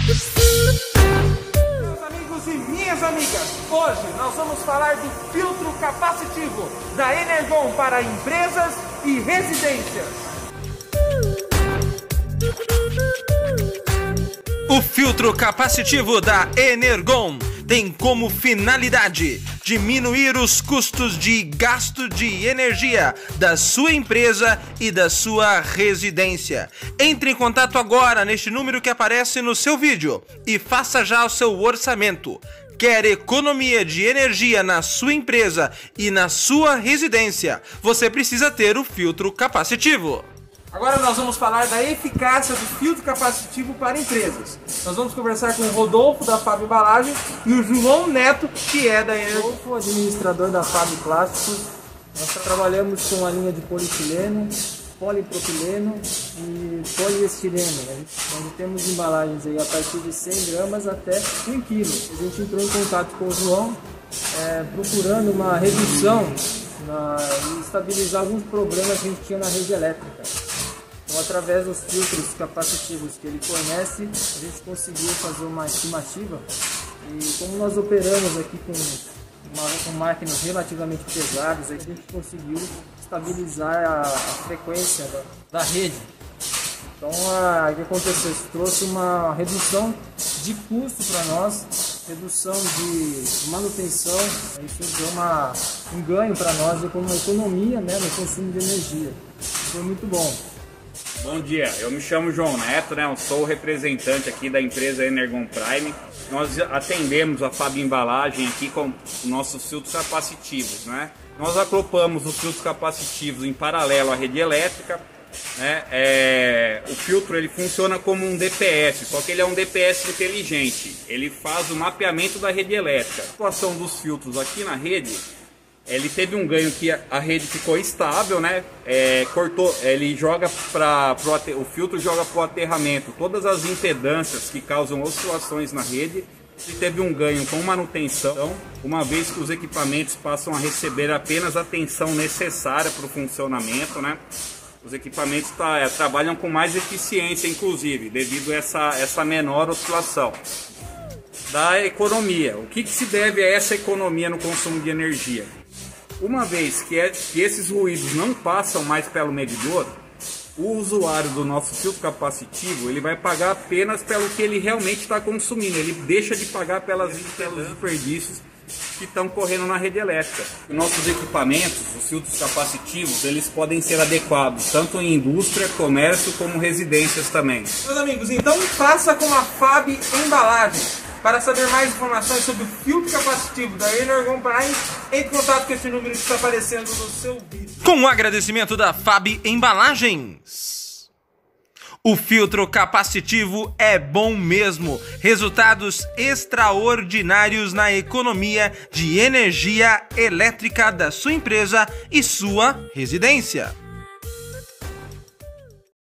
Meus amigos e minhas amigas, hoje nós vamos falar do filtro capacitivo da Energon para empresas e residências. O filtro capacitivo da Energon tem como finalidade diminuir os custos de gasto de energia da sua empresa e da sua residência. Entre em contato agora neste número que aparece no seu vídeo e faça já o seu orçamento. Quer economia de energia na sua empresa e na sua residência? Você precisa ter o filtro capacitivo. Agora nós vamos falar da eficácia do filtro capacitivo para empresas. Nós vamos conversar com o Rodolfo da Fábio Embalagem e o João Neto, que é da Energon. Rodolfo, administrador da Fábio Plásticos. Nós trabalhamos com a linha de polietileno, polipropileno e poliestireno. Nós temos embalagens aí a partir de 100 gramas até 1 kg. A gente entrou em contato com o João procurando uma redução e estabilizar alguns problemas que a gente tinha na rede elétrica. Então, através dos filtros capacitivos que ele fornece, a gente conseguiu fazer uma estimativa. E como nós operamos aqui com máquinas relativamente pesadas, a gente conseguiu estabilizar a frequência da rede. Então, o que aconteceu? Isso trouxe uma redução de custo para nós, redução de manutenção, isso deu um ganho para nós, como uma economia, né, no consumo de energia. Foi muito bom. Bom dia, eu me chamo João Neto, né? Eu sou o representante aqui da empresa Energon Prime. Nós atendemos a Fábio Embalagem aqui com nossos filtros capacitivos, né? Nós acoplamos os filtros capacitivos em paralelo à rede elétrica, né? O filtro ele funciona como um DPS, só que ele é um DPS inteligente. Ele faz o mapeamento da rede elétrica. A situação dos filtros aqui na rede, ele teve um ganho que a rede ficou estável, né? Ele joga o filtro joga para o aterramento todas as impedâncias que causam oscilações na rede. E teve um ganho com manutenção, uma vez que os equipamentos passam a receber apenas a tensão necessária para o funcionamento, né? Os equipamentos trabalham com mais eficiência, inclusive, devido a essa menor oscilação. Da economia. O que se deve a essa economia no consumo de energia? Uma vez que esses ruídos não passam mais pelo medidor, o usuário do nosso filtro capacitivo ele vai pagar apenas pelo que ele realmente está consumindo. Ele deixa de pagar pelos desperdícios que estão correndo na rede elétrica. Nossos equipamentos, os filtros capacitivos, eles podem ser adequados tanto em indústria, comércio como residências também. Meus amigos, então faça como a Fábio Embalagem. Para saber mais informações sobre o filtro capacitivo da Energon Prime, entre em contato com esse número que está aparecendo no seu vídeo. Com o agradecimento da Fábio Embalagens. O filtro capacitivo é bom mesmo. Resultados extraordinários na economia de energia elétrica da sua empresa e sua residência.